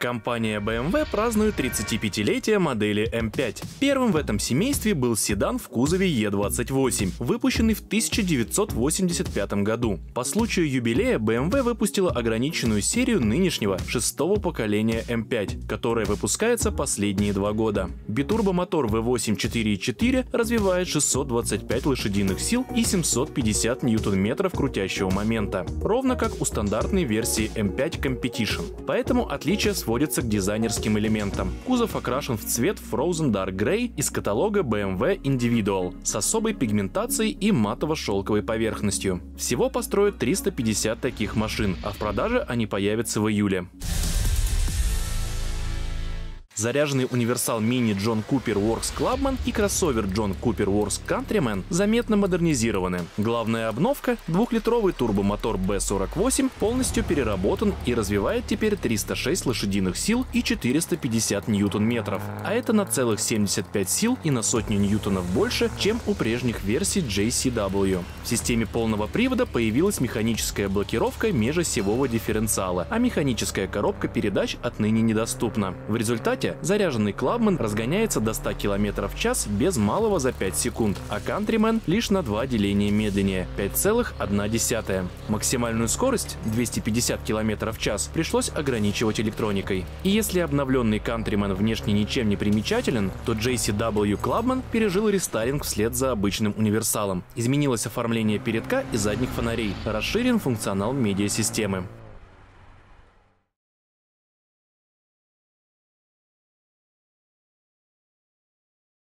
Компания BMW празднует 35-летие модели M5. Первым в этом семействе был седан в кузове E28, выпущенный в 1985 году. По случаю юбилея BMW выпустила ограниченную серию нынешнего шестого поколения M5, которая выпускается последние 2 года. Битурбомотор V8 4.4 развивает 625 лошадиных сил и 750 ньютон-метров крутящего момента, ровно как у стандартной версии M5 Competition. Поэтому отличие сводится к дизайнерским элементам. Кузов окрашен в цвет Frozen Dark Grey из каталога BMW Individual с особой пигментацией и матово-шелковой поверхностью. Всего построят 350 таких машин, а в продаже они появятся в июле. Заряженный универсал Mini John Cooper Works Clubman и кроссовер John Cooper Works Countryman заметно модернизированы. Главная обновка – 2-литровый турбомотор B48 полностью переработан и развивает теперь 306 лошадиных сил и 450 ньютон-метров. А это на целых 75 сил и на сотню ньютонов больше, чем у прежних версий JCW. В системе полного привода появилась механическая блокировка межосевого дифференциала, а механическая коробка передач отныне недоступна. В результате заряженный Clubman разгоняется до 100 км в час без малого за 5 секунд, а Countryman лишь на 2 деления медленнее – 5,1. Максимальную скорость 250 км в час пришлось ограничивать электроникой. И если обновленный Countryman внешне ничем не примечателен, то JCW Clubman пережил рестайлинг вслед за обычным универсалом. Изменилось оформление передка и задних фонарей, расширен функционал медиасистемы.